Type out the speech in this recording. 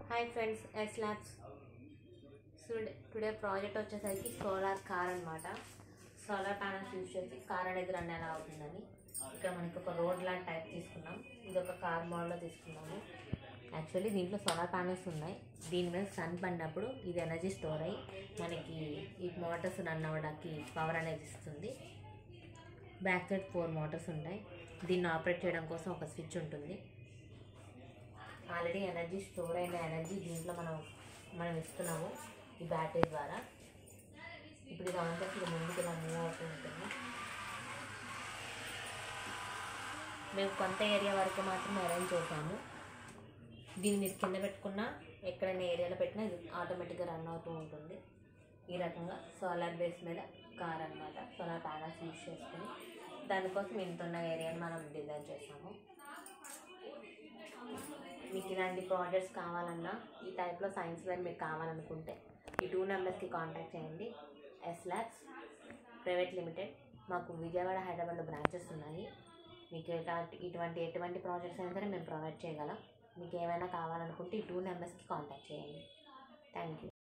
Hi friends, S labs. Today project వచ్చేసరికి solar car అనమాట. Solar panels use చేసి car అనేది రన్ ఎలా అవుతుందని. ఇక్కడ మనకి ఒక రోడ్ లాంటి టైప్ తీసుకున్నాం. ఇది ఒక కార్ మోడల్లో తీసుకున్నాము. యాక్చువల్లీ దీంట్లో సోలార్ ప్యానల్స్ ఉన్నాయి. దీని మీద సన్ పడినప్పుడు ఇది ఎనర్జీ స్టోర్ అయ్యి మనకి ఈ మోటార్స్ రన్ అవ్వడానికి పవర్ అనేది ఇస్తుంది. బ్యాక్ సైడ్ 4 మోటార్స్ ఉంటాయి. దీన్ని ఆపరేట్ చేయడం కోసం ఒక స్విచ్ ఉంటుంది. ఆల్రెడీ ఎనర్జీ స్టోర్ అయిన ఎనర్జీ దీంట్లో మనం ఇస్తున్నాము ఈ బ్యాటరీ ద్వారా. ఇప్పుడు ఇది ఆన్ చేసి ఇది ముందుకు ఇలా మూవ్ అవుతూ ఉంటుంది. మేము కొంత ఏరియా వరకు మాత్రమే అరేంజ్ చేసాము. దీన్ని మీరు కింద పెట్టుకున్నా ఎక్కడైనా ఏరియాలో పెట్టినా ఇది ఆటోమేటిక్గా రన్ అవుతూ ఉంటుంది. ఈ రకంగా సోలార్ బేస్ మీద కార్ అనమాట. సోలార్ ప్యానల్స్ యూజ్ చేసుకుని దానికోసం ఇంతున్న ఏరియాని మనం డిజైన్ చేసాము. మీకు ఇలాంటి ప్రాజెక్ట్స్ కావాలన్నా ఈ టైప్లో సైన్స్ వేర్ మీకు కావాలనుకుంటే ఈ 2 నెంబర్స్కి కాంటాక్ట్ చేయండి. S labs private limited. మాకు విజయవాడ, హైదరాబాద్లో బ్రాంచెస్ ఉన్నాయి. మీకు ఎటువంటి ప్రాజెక్ట్స్ అయినా సరే మేము ప్రొవైడ్ చేయగలం. మీకు ఏమైనా కావాలనుకుంటే ఈ 2 నెంబర్స్కి కాంటాక్ట్ చేయండి. Thank you.